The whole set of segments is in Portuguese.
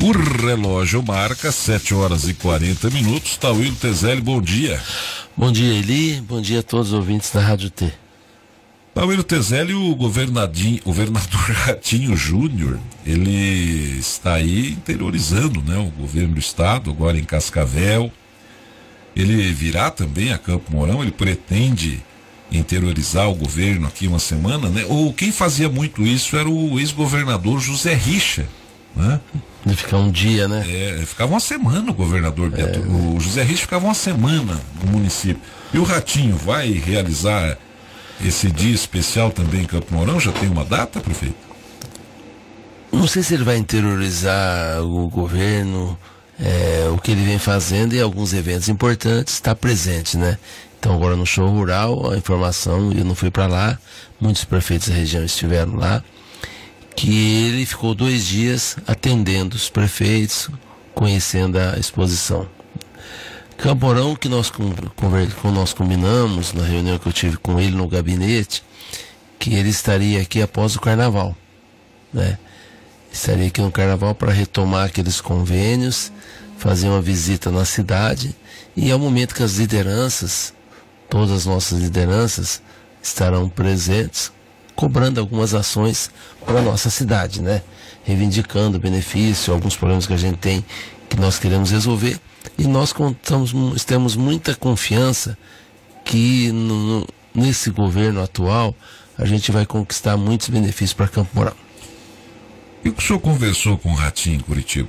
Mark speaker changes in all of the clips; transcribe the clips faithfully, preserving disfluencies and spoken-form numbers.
Speaker 1: O relógio marca sete horas e quarenta minutos. Tauílio Tezelli, bom dia.
Speaker 2: Bom dia, Eli. Bom dia a todos os ouvintes da Rádio T.
Speaker 1: Tauílio Tezelli, o governadinho, o governador Ratinho Júnior, ele está aí interiorizando, né, o governo do estado, agora em Cascavel. Ele virá também a Campo Mourão, ele pretende interiorizar o governo aqui uma semana, né? Ou quem fazia muito isso era o ex-governador José Richa, né?
Speaker 2: De ficar um dia, né?
Speaker 1: É, ficava uma semana o governador Beto. É. O José Richa ficava uma semana no município. E o Ratinho vai realizar esse dia especial também em Campo Mourão? Já tem uma data, prefeito?
Speaker 2: Não sei se ele vai interiorizar o governo, é, o que ele vem fazendo, e alguns eventos importantes está presente, né? Então agora no show rural, a informação, eu não fui para lá, muitos prefeitos da região estiveram lá, que ele ficou dois dias atendendo os prefeitos, conhecendo a exposição. Campo Mourão, que nós, com, com, nós combinamos na reunião que eu tive com ele no gabinete, que ele estaria aqui após o carnaval, né? Estaria aqui no carnaval para retomar aqueles convênios, fazer uma visita na cidade, e é o momento que as lideranças, todas as nossas lideranças, estarão presentes, cobrando algumas ações para a nossa cidade, né? Reivindicando benefício, alguns problemas que a gente tem que nós queremos resolver, e nós contamos, temos muita confiança que no, nesse governo atual a gente vai conquistar muitos benefícios para Campo Mourão.
Speaker 1: E o que o senhor conversou com o Ratinho em Curitiba?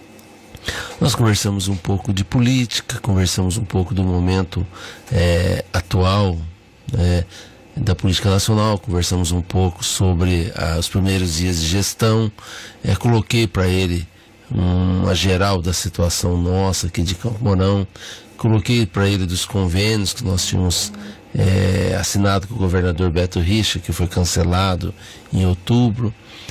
Speaker 2: Nós conversamos um pouco de política, conversamos um pouco do momento é, atual, é, da política nacional, conversamos um pouco sobre ah, os primeiros dias de gestão, é, coloquei para ele uma geral da situação nossa aqui de Campo Mourão, coloquei para ele dos convênios que nós tínhamos é, assinado com o governador Beto Richa, que foi cancelado em outubro,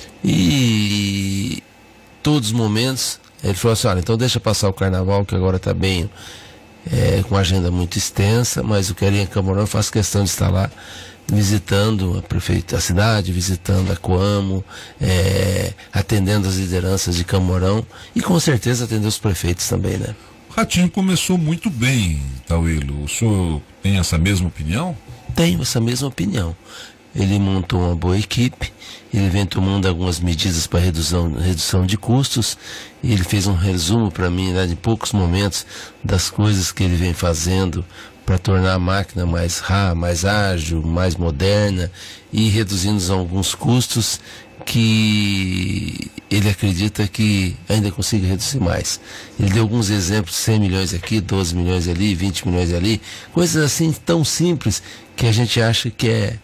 Speaker 2: e todos os momentos ele falou assim: olha, então deixa passar o carnaval, que agora está bem, é, com agenda muito extensa, mas eu quero ir em Campo Mourão, eu faço questão de estar lá visitando a prefeita, a cidade, visitando a Coamo, é, atendendo as lideranças de Campo Mourão, e com certeza atender os prefeitos também, né?
Speaker 1: O Ratinho começou muito bem, Tauílio. O senhor tem essa mesma opinião?
Speaker 2: Tenho essa mesma opinião. Ele montou uma boa equipe, ele vem tomando algumas medidas para redução, redução de custos, e ele fez um resumo para mim, né, de poucos momentos, das coisas que ele vem fazendo para tornar a máquina mais rápida, mais ágil, mais moderna, e reduzindo alguns custos que ele acredita que ainda consiga reduzir mais. Ele deu alguns exemplos: cem milhões aqui, doze milhões ali, vinte milhões ali, coisas assim tão simples que a gente acha que é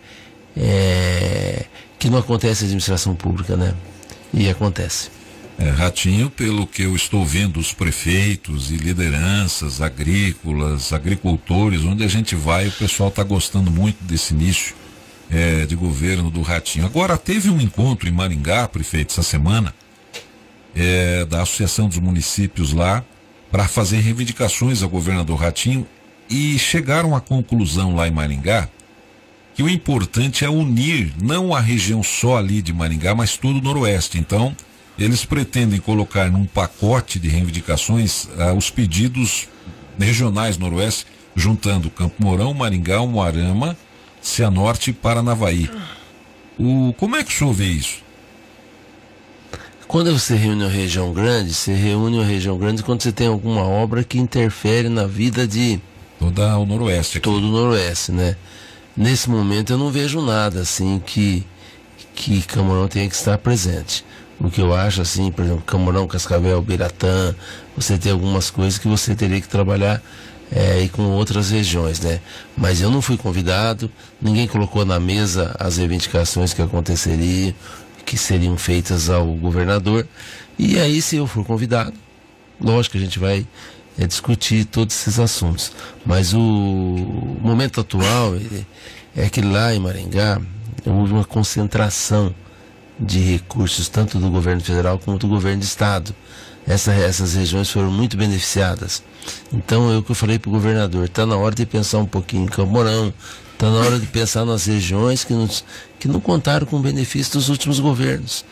Speaker 2: É, que não acontece na administração pública, né? E acontece.
Speaker 1: É, Ratinho, pelo que eu estou vendo, os prefeitos e lideranças agrícolas, agricultores, onde a gente vai, o pessoal está gostando muito desse início é, de governo do Ratinho. Agora, teve um encontro em Maringá, prefeito, essa semana, é, da Associação dos Municípios lá, para fazer reivindicações ao governador Ratinho, e chegaram à conclusão lá em Maringá que o importante é unir não a região só ali de Maringá, mas todo o Noroeste. Então, eles pretendem colocar num pacote de reivindicações ah, os pedidos regionais Noroeste, juntando Campo Mourão, Maringá, Umuarama, Cianorte e Paranavaí. O, como é que o senhor vê isso?
Speaker 2: Quando você reúne uma região grande, você reúne uma região grande quando você tem alguma obra que interfere na vida de
Speaker 1: toda o Noroeste aqui.
Speaker 2: Todo o Noroeste, né? Nesse momento eu não vejo nada assim que, que Campo Mourão tenha que estar presente. O que eu acho, assim, por exemplo, Campo Mourão, Cascavel, Biratã, você tem algumas coisas que você teria que trabalhar é, e com outras regiões, né? Mas eu não fui convidado, ninguém colocou na mesa as reivindicações que aconteceriam, que seriam feitas ao governador. E aí, se eu for convidado, lógico que a gente vai é, discutir todos esses assuntos. Mas o momento atual é, é que lá em Maringá houve uma concentração de recursos, tanto do governo federal como do governo do estado. Essa, essas regiões foram muito beneficiadas. Então, é o que eu falei para o governador: está na hora de pensar um pouquinho em Campo Mourão, está na hora de pensar nas regiões que, nos, que não contaram com o benefício dos últimos governos.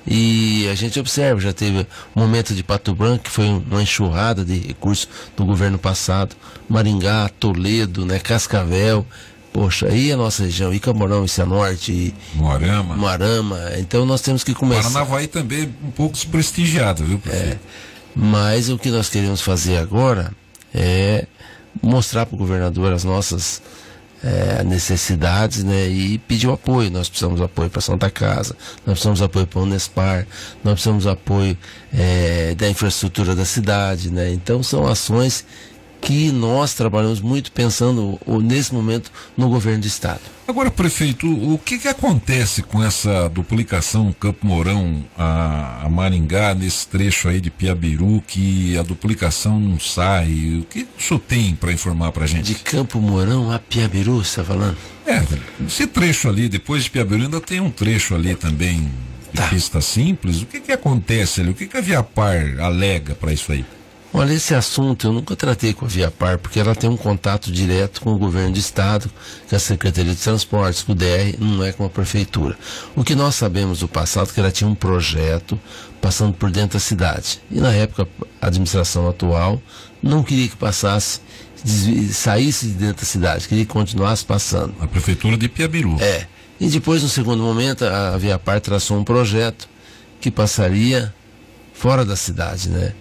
Speaker 2: E a gente observa, já teve um momento de Pato Branco, que foi uma enxurrada de recursos do governo passado, Maringá, Toledo, né, Cascavel, poxa, aí a nossa região, Icamorão, Cianorte, e
Speaker 1: Moarama.
Speaker 2: Moarama, então nós temos que começar.
Speaker 1: Paranavaí também é um pouco desprestigiado, viu, prefeito?
Speaker 2: É, mas o que nós queremos fazer agora é mostrar para o governador as nossas É, necessidades, né, e pedir o apoio. Nós precisamos de apoio para Santa Casa, nós precisamos de apoio para o Unespar, nós precisamos de apoio é, da infraestrutura da cidade, né? Então são ações que nós trabalhamos muito pensando nesse momento no governo do estado.
Speaker 1: Agora, prefeito, o que que acontece com essa duplicação Campo Mourão a, a Maringá, nesse trecho aí de Piabiru, que a duplicação não sai? O que o senhor tem para informar para a gente?
Speaker 2: De Campo Mourão a Piabiru, você está falando?
Speaker 1: É, esse trecho ali, depois de Piabiru, ainda tem um trecho ali também de
Speaker 2: tá.
Speaker 1: pista simples. O que que acontece ali? O que que a Viapar alega para isso aí?
Speaker 2: Olha, esse assunto eu nunca tratei com a Viapar, porque ela tem um contato direto com o governo do estado, com a Secretaria de Transportes, com o D R, não é com a prefeitura. O que nós sabemos do passado é que ela tinha um projeto passando por dentro da cidade. E na época a administração atual não queria que passasse, saísse de dentro da cidade, queria que continuasse passando.
Speaker 1: A prefeitura de Piabiru.
Speaker 2: É. E depois, no segundo momento, a Viapar traçou um projeto que passaria fora da cidade, né?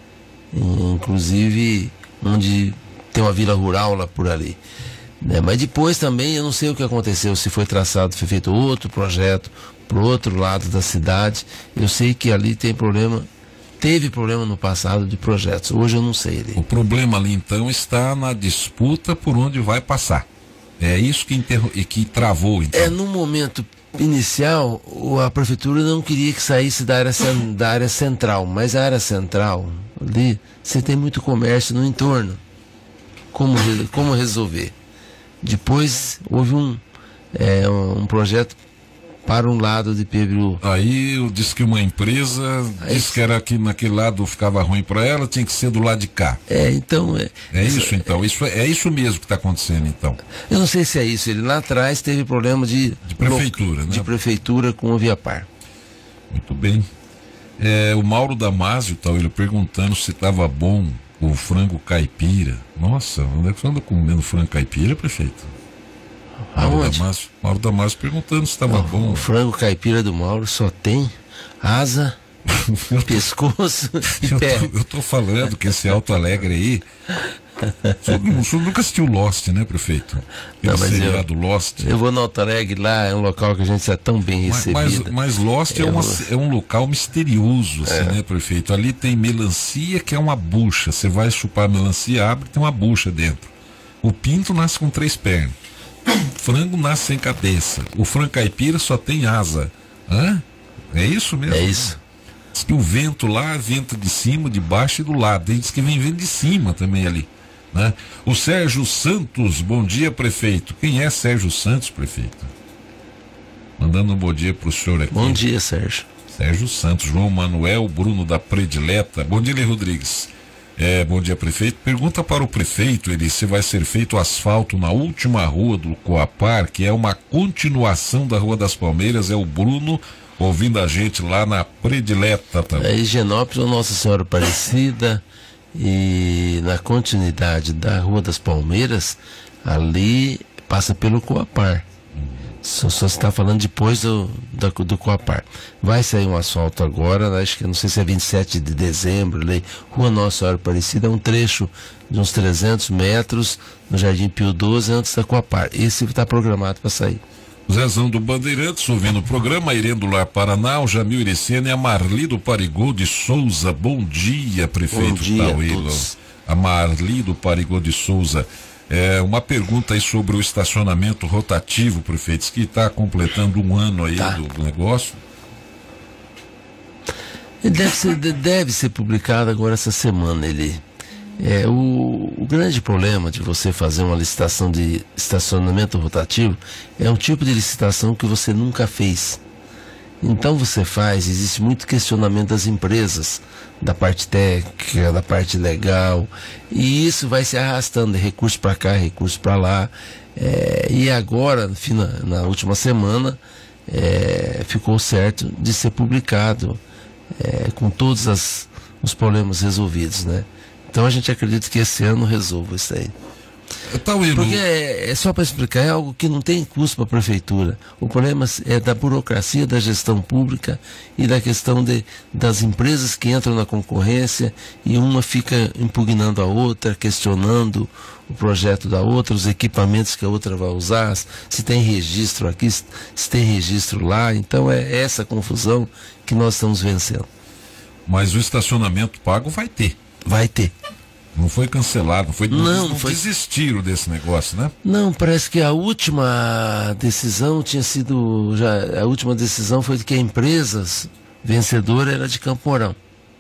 Speaker 2: Inclusive onde tem uma vila rural lá por ali, né? Mas depois também eu não sei o que aconteceu, se foi traçado, foi feito outro projeto pro outro lado da cidade. Eu sei que ali tem problema, teve problema no passado de projetos, hoje eu não sei ali.
Speaker 1: O problema ali então está na disputa por onde vai passar. É isso que, interro... e que travou então.
Speaker 2: É, no momento inicial a prefeitura não queria que saísse da área, da área central, mas a área central ali você tem muito comércio no entorno. Como, como resolver? Depois houve um, é, um projeto para um lado de Piabiru.
Speaker 1: Aí eu disse que uma empresa
Speaker 2: Aí,
Speaker 1: disse que era aqui naquele lado ficava ruim para ela, tinha que ser do lado de cá.
Speaker 2: É, então é.
Speaker 1: É isso então, isso é, é isso mesmo que está acontecendo então.
Speaker 2: Eu não sei se é isso. Ele lá atrás teve problema de,
Speaker 1: de prefeitura,
Speaker 2: de
Speaker 1: né?
Speaker 2: prefeitura com o Viapar.
Speaker 1: Muito bem. É, o Mauro Damasio tal, ele perguntando se estava bom o frango caipira. Nossa, onde é que você anda comendo frango caipira, prefeito? Mauro
Speaker 2: Aonde?
Speaker 1: Damasio, Mauro Damasio perguntando se estava bom.
Speaker 2: O frango caipira do Mauro só tem asa,
Speaker 1: eu tô,
Speaker 2: pescoço e
Speaker 1: eu
Speaker 2: pé.
Speaker 1: Tô, eu tô falando que esse Alto Alegre aí. O senhor nunca assistiu Lost, né, prefeito?
Speaker 2: Não, mas eu,
Speaker 1: do Lost.
Speaker 2: Eu vou no Alto Alegre, lá é um local que a gente é tão bem recebido.
Speaker 1: Mas, mas, mas Lost é,
Speaker 2: é,
Speaker 1: uma,
Speaker 2: um...
Speaker 1: é um local misterioso, assim,
Speaker 2: é.
Speaker 1: né, prefeito? Ali tem melancia, que é uma bucha. Você vai chupar a melancia, abre, tem uma bucha dentro. O pinto nasce com três pernas. O frango nasce sem cabeça. O frango caipira só tem asa. Hã? É isso mesmo?
Speaker 2: É isso.
Speaker 1: Diz que o vento lá, vento de cima, de baixo e do lado. Ele diz que vem vento de cima também ali. Né? O Sérgio Santos, bom dia, prefeito. Quem é Sérgio Santos, prefeito? Mandando um bom dia pro senhor aqui.
Speaker 2: Bom dia, Sérgio.
Speaker 1: Sérgio Santos, João Manuel, Bruno da Predileta. Bom dia, Lê Rodrigues. É, bom dia, prefeito. Pergunta para o prefeito ele, se vai ser feito asfalto na última rua do Coapar, que é uma continuação da Rua das Palmeiras. É o Bruno ouvindo a gente lá na Predileta também.
Speaker 2: É Higienópolis ou Nossa Senhora Aparecida. E na continuidade da Rua das Palmeiras, ali passa pelo Coapar. Só, só se está falando depois do, do, do Coapar. Vai sair um asfalto agora, acho que não sei se é vinte e sete de dezembro, ali, Rua Nossa Senhora Aparecida, é um trecho de uns trezentos metros no Jardim Pio doze, antes da Coapar. Esse está programado para sair.
Speaker 1: Zezão do Bandeirantes, ouvindo o programa, Irene do Lar Paraná, o Jamil Irecena e a Marli do Parigô de Souza. Bom dia, prefeito.
Speaker 2: Bom dia
Speaker 1: Tauilo.
Speaker 2: a todos.
Speaker 1: A Marli do Parigô de Souza. É, uma pergunta aí sobre o estacionamento rotativo, prefeito, que está completando um ano aí
Speaker 2: tá.
Speaker 1: do, do negócio.
Speaker 2: Ele deve ser, deve ser publicado agora essa semana. Ele, é, o, o grande problema de você fazer uma licitação de estacionamento rotativo é um tipo de licitação que você nunca fez. Então você faz, existe muito questionamento das empresas, da parte técnica, da parte legal, e isso vai se arrastando de recurso para cá, recurso para lá. É, e agora, na, na última semana, é, ficou certo de ser publicado é, com todos as, os problemas resolvidos, né? Então a gente acredita que esse ano resolva isso aí. Porque é, é só para explicar, é algo que não tem custo para a prefeitura. O problema é da burocracia da gestão pública e da questão de, das empresas que entram na concorrência e uma fica impugnando a outra, questionando o projeto da outra, os equipamentos que a outra vai usar, se tem registro aqui, se tem registro lá. Então é essa confusão que nós estamos vencendo.
Speaker 1: Mas o estacionamento pago vai ter.
Speaker 2: Vai ter.
Speaker 1: Não foi cancelado, não foi, não,
Speaker 2: não,
Speaker 1: não
Speaker 2: foi...
Speaker 1: desistiram desse negócio, né?
Speaker 2: Não, parece que a última decisão tinha sido, já, a última decisão foi de que a empresa vencedora era de Campo Mourão.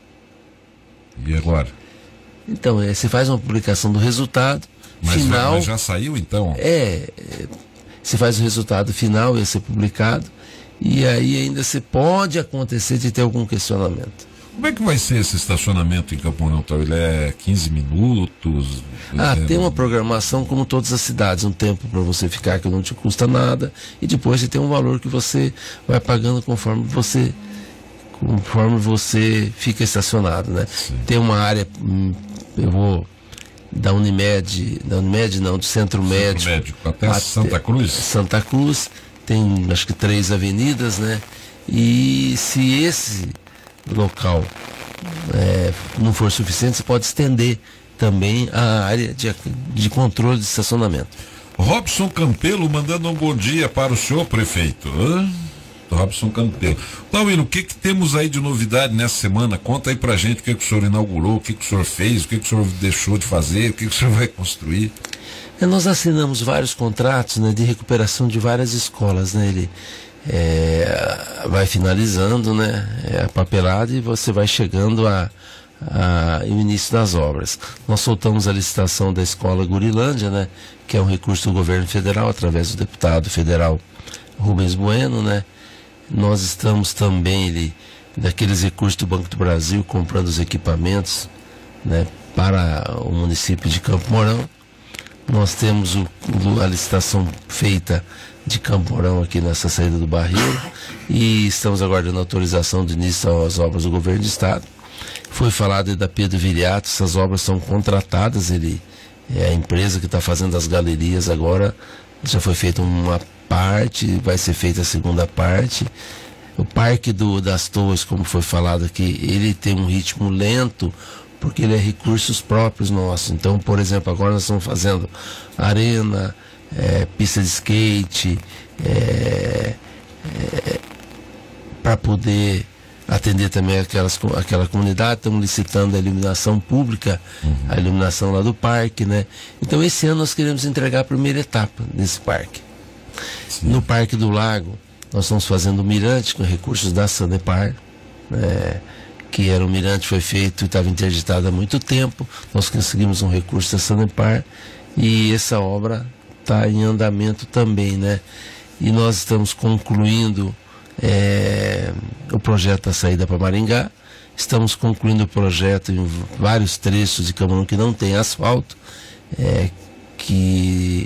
Speaker 1: E agora?
Speaker 2: Então, é, você faz uma publicação do resultado
Speaker 1: mas
Speaker 2: final.
Speaker 1: Mas já saiu então?
Speaker 2: É, é, você faz o resultado final, ia ser publicado, e aí ainda você pode acontecer de ter algum questionamento.
Speaker 1: Como é que vai ser esse estacionamento em Campo Mourão? Ele é quinze minutos?
Speaker 2: Ah,
Speaker 1: é...
Speaker 2: tem uma programação como todas as cidades, um tempo para você ficar que não te custa nada, e depois você tem um valor que você vai pagando conforme você conforme você fica estacionado, né? Sim. Tem uma área, eu vou da Unimed, da Unimed não, do Centro, Centro Médico,
Speaker 1: Médico até, até Santa Cruz.
Speaker 2: Santa Cruz, tem acho que três avenidas, né? E se esse local é, não for suficiente, você pode estender também a área de, de controle de estacionamento.
Speaker 1: Robson Campelo mandando um bom dia para o senhor prefeito. Hã? Robson Campelo. Tauíno, o que que temos aí de novidade nessa semana? Conta aí pra gente o que que o senhor inaugurou, o que que o senhor fez, o que que o senhor deixou de fazer, o que que o senhor vai construir.
Speaker 2: É, nós assinamos vários contratos, né, de recuperação de várias escolas, né? Ele É, vai finalizando, né, é a papelada e você vai chegando a, a, ao início das obras. Nós soltamos a licitação da escola Gurilândia, né, que é um recurso do governo federal através do deputado federal Rubens Bueno, né. Nós estamos também ele, daqueles recursos do Banco do Brasil comprando os equipamentos, né, para o município de Campo Mourão. Nós temos o, a licitação feita de Campo Mourão aqui nessa saída do Barreiro e estamos aguardando a autorização de início às obras do governo do estado. Foi falado da Pedro Viriato, essas obras são contratadas, ele é a empresa que está fazendo as galerias agora, já foi feita uma parte, vai ser feita a segunda parte. O Parque do, das Torres, como foi falado aqui, ele tem um ritmo lento, porque ele é recursos próprios nossos. Então, por exemplo, agora nós estamos fazendo arena, é, pista de skate, é, é, para poder atender também aquelas, aquela comunidade. Estamos licitando a iluminação pública, uhum. a iluminação lá do parque, né? Então, esse ano nós queremos entregar a primeira etapa desse parque. Sim. No Parque do Lago, nós estamos fazendo o mirante com recursos da Sanepar, né? Que era um mirante, foi feito e estava interditado há muito tempo. Nós conseguimos um recurso da Sanepar e essa obra está em andamento também, né? E nós estamos concluindo é, o projeto da saída para Maringá, estamos concluindo o projeto em vários trechos de Campo Mourão que não tem asfalto, é, que,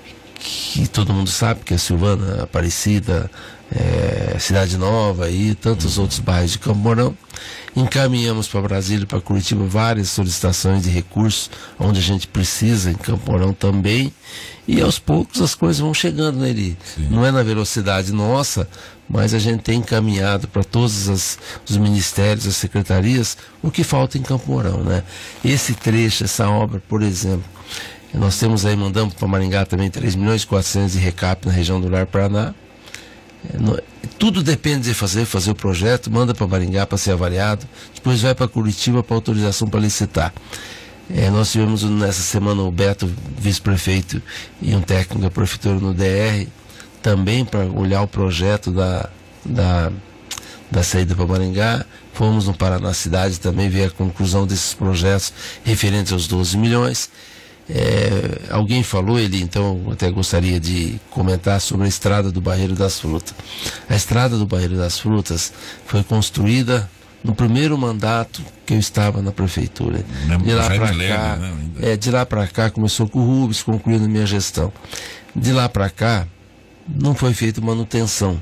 Speaker 2: que todo mundo sabe, que é Silvana, Aparecida, é, Cidade Nova e tantos outros bairros de Campo Mourão. Encaminhamos para Brasília, para Curitiba, várias solicitações de recursos, onde a gente precisa, em Campo Mourão também, e aos poucos as coisas vão chegando nele. Não é na velocidade nossa, mas a gente tem encaminhado para todos as, os ministérios, as secretarias, o que falta em Campo Mourão, né? Esse trecho, essa obra, por exemplo, nós temos aí, mandamos para Maringá também três milhões e quatrocentos de recap na região do Lar Paraná. Tudo depende de fazer, fazer o projeto, manda para Maringá para ser avaliado, depois vai para Curitiba para autorização para licitar. É, nós tivemos nessa semana o Beto, vice-prefeito, e um técnico da prefeitura no D R, também para olhar o projeto da, da, da saída para Maringá. Fomos no Paraná Cidade também ver a conclusão desses projetos referentes aos doze milhões. É, alguém falou, ele então eu até gostaria de comentar sobre a estrada do Barreiro das Frutas. A estrada do Barreiro das Frutas foi construída no primeiro mandato que eu estava na prefeitura. De lá para cá, né, é, de lá para cá começou com o Rubens, concluindo minha gestão. De lá para cá não foi feita manutenção.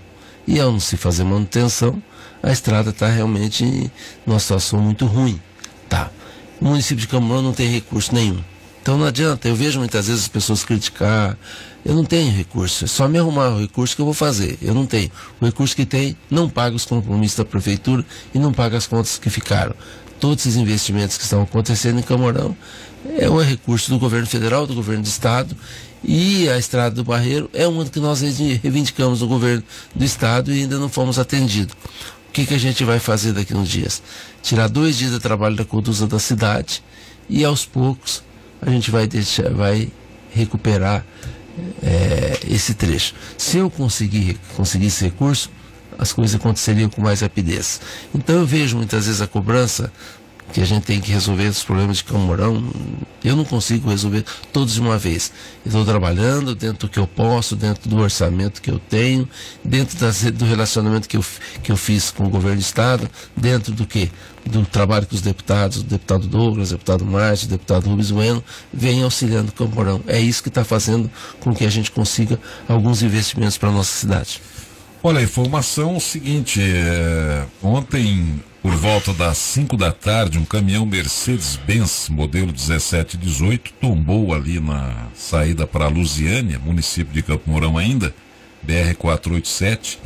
Speaker 2: E ao não se fazer manutenção, a estrada está realmente numa situação muito ruim. Tá. O município de Campo Mourão não tem recurso nenhum. Então não adianta, eu vejo muitas vezes as pessoas criticar, eu não tenho recurso, é só me arrumar o recurso que eu vou fazer, eu não tenho. O recurso que tem não paga os compromissos da prefeitura e não paga as contas que ficaram. Todos esses investimentos que estão acontecendo em Campo Mourão é um recurso do governo federal, do governo do estado, e a estrada do Barreiro é uma que nós reivindicamos no governo do estado e ainda não fomos atendidos. O que, que a gente vai fazer daqui a uns dias? Tirar dois dias de trabalho da condução da cidade e aos poucos a gente vai, deixar, vai recuperar é, esse trecho. Se eu conseguir, conseguir esse recurso, as coisas aconteceriam com mais rapidez. Então eu vejo muitas vezes a cobrança que a gente tem que resolver os problemas de Campo Mourão. Eu não consigo resolver todos de uma vez. Estou trabalhando dentro do que eu posso, dentro do orçamento que eu tenho, dentro das, do relacionamento que eu, que eu fiz com o governo do estado, dentro do que? Do trabalho que os deputados, o deputado Douglas, o deputado Márcio, o deputado Rubens Bueno, vêm auxiliando o Campo Mourão. É isso que está fazendo com que a gente consiga alguns investimentos para a nossa cidade.
Speaker 1: Olha, a informação é o seguinte, é, ontem, por volta das cinco da tarde, um caminhão Mercedes-Benz, modelo dezessete dezoito, tombou ali na saída para Lusiânia, município de Campo Mourão ainda, B R quatrocentos e oitenta e sete,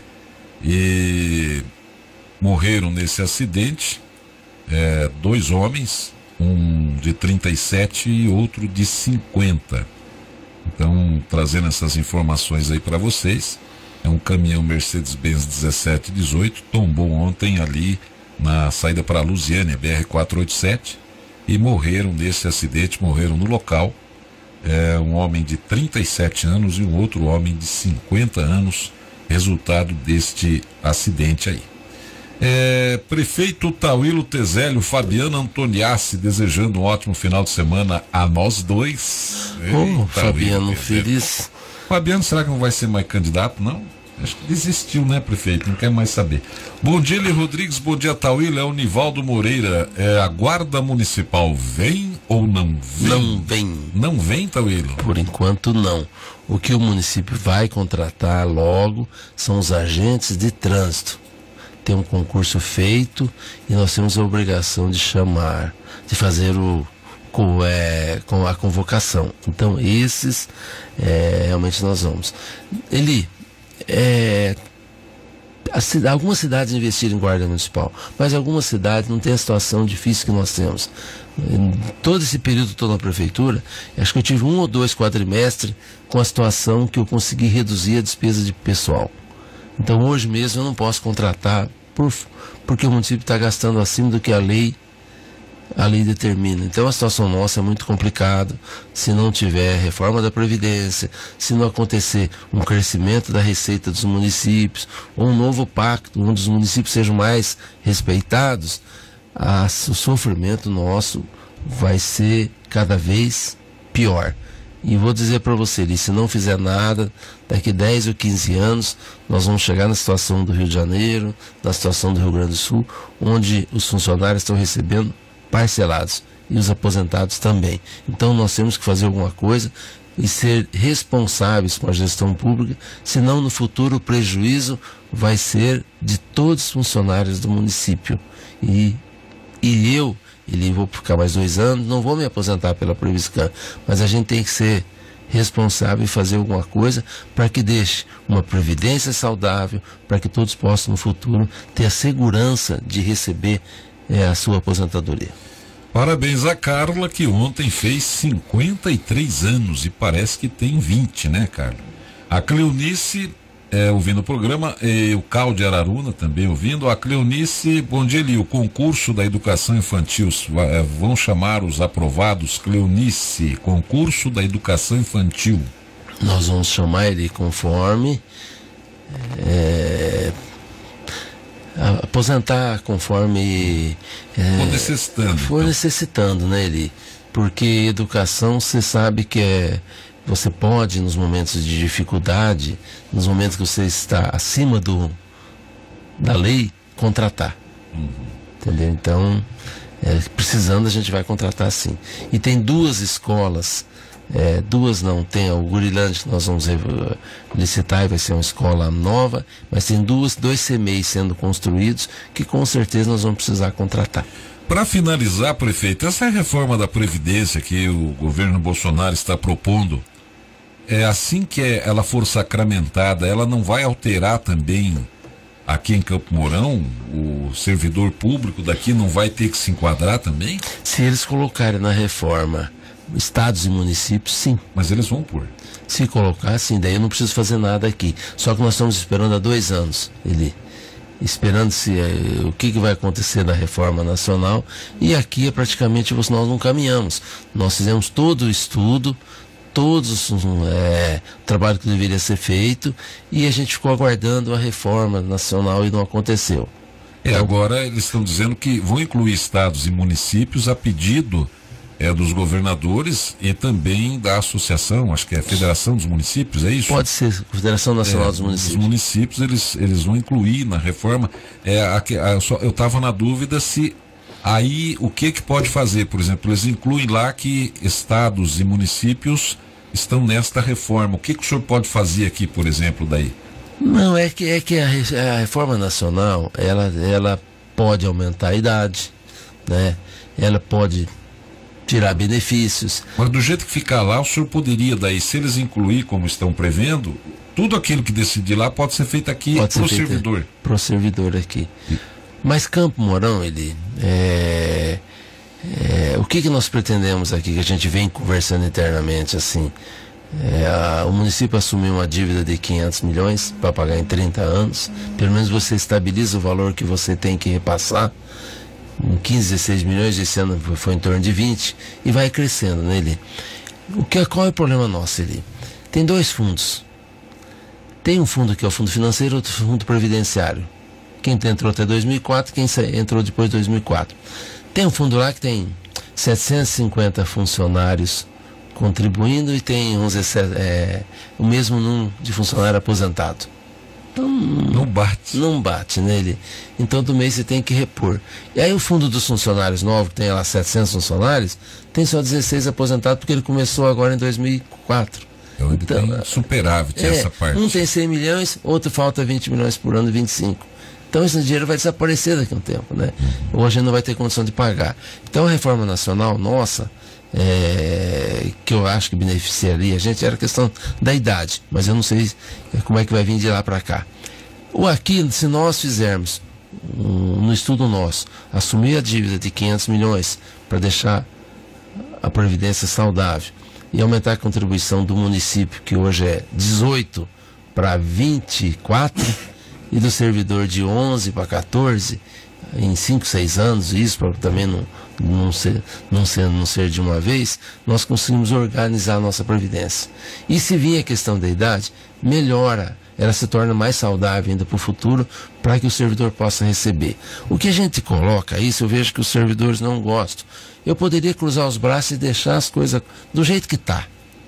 Speaker 1: e morreram nesse acidente é, dois homens, um de trinta e sete e outro de cinquenta. Então, trazendo essas informações aí para vocês. É um caminhão Mercedes-Benz dezessete dezoito, tombou ontem ali na saída para Lusiânia, B R quatrocentos e oitenta e sete, e morreram nesse acidente, morreram no local, é, um homem de trinta e sete anos e um outro homem de cinquenta anos, resultado deste acidente aí. É, prefeito Tauílo Tezélio, Fabiano Antoniassi, desejando um ótimo final de semana a nós dois.
Speaker 2: Oh, Fabiano, feliz.
Speaker 1: Fabiano, será que não vai ser mais candidato, não? Acho que desistiu, né, prefeito? Não quer mais saber. Bom dia, Eli Rodrigues, bom dia, Tauílo. É o Nivaldo Moreira. É, a guarda municipal vem ou não vem?
Speaker 2: Não vem.
Speaker 1: Não vem, Tauílo?
Speaker 2: Por enquanto, não. O que o município vai contratar logo são os agentes de trânsito. Tem um concurso feito e nós temos a obrigação de chamar, de fazer o... Com, é, com a convocação. Então esses é, realmente nós vamos. Eli, é, a, algumas cidades investiram em guarda municipal, mas algumas cidades não têm a situação difícil que nós temos. Em todo esse período estou na prefeitura, acho que eu tive um ou dois quadrimestres com a situação que eu consegui reduzir a despesa de pessoal. Então hoje mesmo eu não posso contratar por, porque o município está gastando acima do que a lei a lei determina. Então a situação nossa é muito complicada. Se não tiver reforma da Previdência, se não acontecer um crescimento da receita dos municípios, ou um novo pacto onde os municípios sejam mais respeitados, a, o sofrimento nosso vai ser cada vez pior. E vou dizer para você, se não fizer nada, daqui dez ou quinze anos, nós vamos chegar na situação do Rio de Janeiro, na situação do Rio Grande do Sul, onde os funcionários estão recebendo parcelados e os aposentados também. Então nós temos que fazer alguma coisa e ser responsáveis com a gestão pública, senão no futuro o prejuízo vai ser de todos os funcionários do município. E, e eu, ele vou ficar mais dois anos, não vou me aposentar pela Previscan, mas a gente tem que ser responsável e fazer alguma coisa para que deixe uma previdência saudável, para que todos possam no futuro ter a segurança de receber é a sua aposentadoria.
Speaker 1: Parabéns a Carla, que ontem fez cinquenta e três anos e parece que tem vinte, né, Carla? A Cleonice, é, ouvindo o programa, e o Cal de Araruna também ouvindo. A Cleonice, bom dia, Eli, o concurso da educação infantil, é, vão chamar os aprovados, Cleonice, concurso da educação infantil.
Speaker 2: Nós vamos chamar ele conforme... É... aposentar conforme é,
Speaker 1: for necessitando,
Speaker 2: for necessitando, né, Eli? Porque educação, você sabe que é, você pode, nos momentos de dificuldade, nos momentos que você está acima do da lei, contratar. Uhum. Entendeu? Então, é, precisando, a gente vai contratar sim. E tem duas escolas É, duas não, tem o Gurilândia que nós vamos licitar e vai ser uma escola nova, mas tem duas, dois C M E I sendo construídos que com certeza nós vamos precisar contratar.
Speaker 1: Para finalizar, prefeito, essa reforma da Previdência que o governo Bolsonaro está propondo, é assim que ela for sacramentada, ela não vai alterar também aqui em Campo Mourão? O servidor público daqui não vai ter que se enquadrar também?
Speaker 2: Se eles colocarem na reforma estados e municípios, sim.
Speaker 1: Mas eles vão pôr.
Speaker 2: Se colocar, sim, daí eu não preciso fazer nada aqui. Só que nós estamos esperando há dois anos, ele esperando se eh, o que, que vai acontecer na reforma nacional, e aqui é praticamente nós não caminhamos. Nós fizemos todo o estudo, todos é, o trabalho que deveria ser feito, e a gente ficou aguardando a reforma nacional e não aconteceu.
Speaker 1: É, então, agora eles estão dizendo que vão incluir estados e municípios a pedido é, dos governadores e também da associação, acho que é a Federação dos Municípios, é isso?
Speaker 2: Pode ser, Federação Nacional é, dos Municípios.
Speaker 1: Os municípios, eles, eles vão incluir na reforma. É, a, a, eu estava na dúvida se aí o que que pode fazer, por exemplo, eles incluem lá que estados e municípios estão nesta reforma. O que que o senhor pode fazer aqui, por exemplo, daí?
Speaker 2: Não, é que, é que a, a reforma nacional, ela, ela pode aumentar a idade, né? Ela pode tirar benefícios.
Speaker 1: Mas do jeito que ficar lá, o senhor poderia daí, se eles incluir como estão prevendo, tudo aquilo que decidir lá pode ser feito aqui para o servidor.
Speaker 2: Para o servidor aqui. Mas Campo Mourão, ele é, é, o que que nós pretendemos aqui, que a gente vem conversando internamente assim, é, a, o município assumiu uma dívida de quinhentos milhões para pagar em trinta anos, pelo menos você estabiliza o valor que você tem que repassar, em quinze, dezesseis milhões, esse ano foi em torno de vinte, e vai crescendo nele. O que, qual é o problema nosso ali? Tem dois fundos, tem um fundo que é o fundo financeiro, outro fundo previdenciário. Quem entrou até dois mil e quatro, quem entrou depois de dois mil e quatro. Tem um fundo lá que tem setecentos e cinquenta funcionários contribuindo e tem vamos dizer, é, o mesmo número de funcionário aposentado. Então,
Speaker 1: não bate.
Speaker 2: Não bate nele. Então, do mês você tem que repor. E aí o fundo dos funcionários novos, que tem lá setecentos funcionários, tem só dezesseis aposentados, porque ele começou agora em dois mil e quatro.
Speaker 1: Então, ele então, tem superávit
Speaker 2: é,
Speaker 1: essa parte.
Speaker 2: Um tem cem milhões, outro falta vinte milhões por ano, vinte e cinco. Então esse dinheiro vai desaparecer daqui a um tempo, né? Ou a gente não vai ter condição de pagar. Então a reforma nacional, nossa, é, que eu acho que beneficiaria a gente, era a questão da idade, mas eu não sei como é que vai vir de lá para cá. Ou aqui, se nós fizermos, um, no estudo nosso, assumir a dívida de quinhentos milhões para deixar a Previdência saudável e aumentar a contribuição do município, que hoje é dezoito para vinte e quatro, e do servidor de onze para quatorze, em cinco, seis anos, isso para também não, não, ser, não, ser, não ser de uma vez, nós conseguimos organizar a nossa previdência. E se vir a questão da idade, melhora, ela se torna mais saudável ainda para o futuro, para que o servidor possa receber. O que a gente coloca isso, eu vejo que os servidores não gostam. Eu poderia cruzar os braços e deixar as coisas do jeito que está.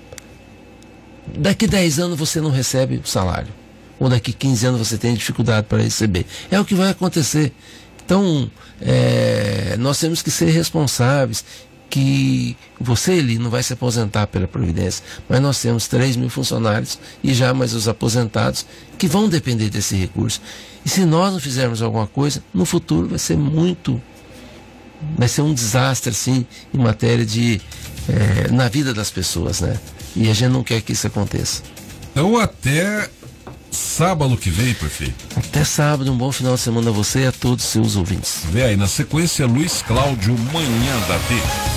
Speaker 2: Daqui dez anos você não recebe o salário. Ou daqui quinze anos você tem dificuldade para receber. É o que vai acontecer. Então, é, nós temos que ser responsáveis, que você ali não vai se aposentar pela Previdência, mas nós temos três mil funcionários e já mais os aposentados que vão depender desse recurso. E se nós não fizermos alguma coisa, no futuro vai ser muito, vai ser um desastre assim, em matéria de, é, na vida das pessoas, né? E a gente não quer que isso aconteça.
Speaker 1: Então até sábado que vem, prefeito.
Speaker 2: Até sábado, um bom final de semana a você e a todos os seus ouvintes.
Speaker 1: Vê aí, na sequência, Luiz Cláudio, Manhã da T.